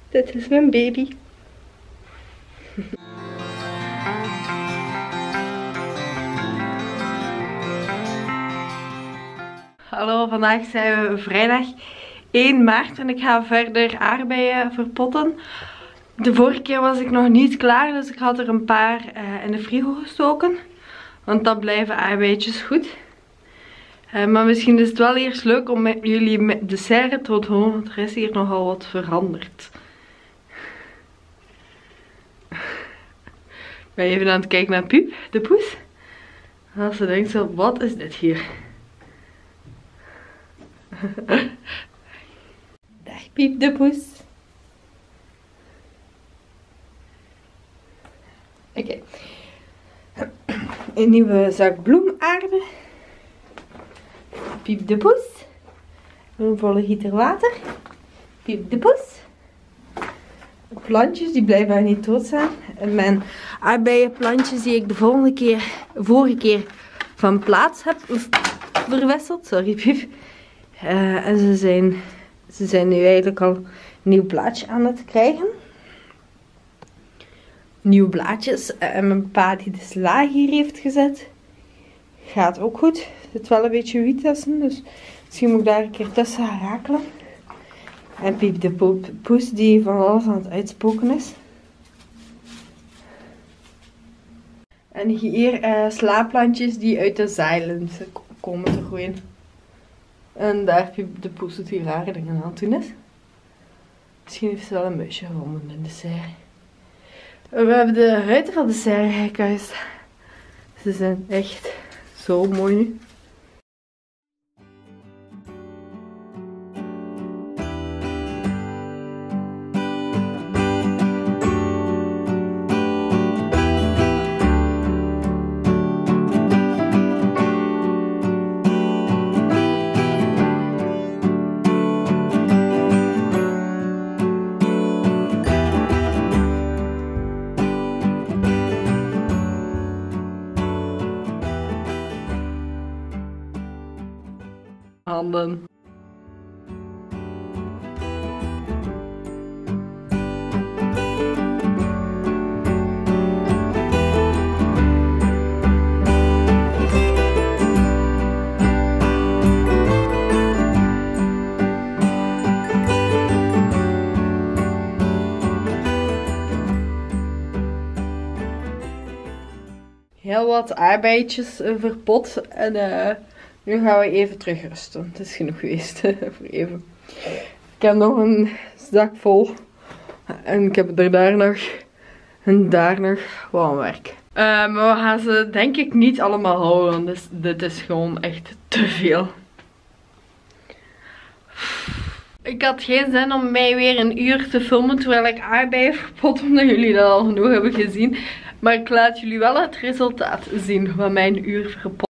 Dit is mijn baby. Hallo, vandaag zijn we vrijdag 1 maart en ik ga verder aardbeien verpotten. De vorige keer was ik nog niet klaar, dus ik had er een paar in de frigo gestoken. Want dan blijven aardbeidjes goed. Maar misschien is het wel eerst leuk om met jullie met dessert te onthouden, want er is hier nogal wat veranderd. Ik ben even aan het kijken naar Piep, de poes. En als ze denkt zo, wat is dit hier? Dag Piep, de poes. Oké. Een nieuwe zak bloemaarden. Piep de poes. Een volle gieter water. Piep de poes. Plantjes, die blijven niet dood zijn. En mijn aardbeienplantjes die ik de vorige keer van plaats heb verwisseld. Sorry Piep. En ze zijn nu eigenlijk al een nieuw blaadje aan het krijgen. Nieuwe blaadjes. En mijn pa die de sla hier heeft gezet. Gaat ook goed. Er zit wel een beetje wit tussen. Dus misschien moet ik daar een keer tussen gaan rakelen. En Piep de poes die van alles aan het uitspoken is. En hier slaapplantjes die uit de zeilen komen te groeien. En daar Piep de poes die rare dingen aan het doen is. Misschien heeft ze wel een muisje gevonden in de serre. We hebben de ruiten van de serre gekuist. Ze zijn echt zo mooi nu. Handen. Heel wat aardbeidjes verpot en nu gaan we even terugrusten. Het is genoeg geweest voor even. Ik heb nog een zak vol. En ik heb er daar nog. En daar nog. Wat een werk. Maar we gaan ze denk ik niet allemaal houden. Dus dit is gewoon echt te veel. Ik had geen zin om mij weer een uur te filmen terwijl ik aardbeien verpot. Omdat jullie dat al genoeg hebben gezien. Maar ik laat jullie wel het resultaat zien van mijn uur verpot.